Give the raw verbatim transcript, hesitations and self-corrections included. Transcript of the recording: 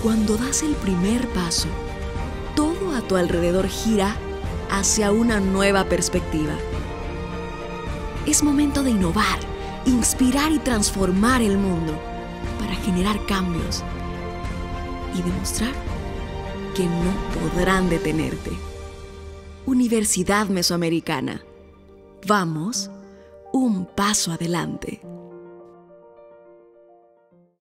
Cuando das el primer paso, todo a tu alrededor gira hacia una nueva perspectiva. Es momento de innovar, inspirar y transformar el mundo para generar cambios y demostrar que no podrán detenerte. Universidad Mesoamericana. Vamos un paso adelante.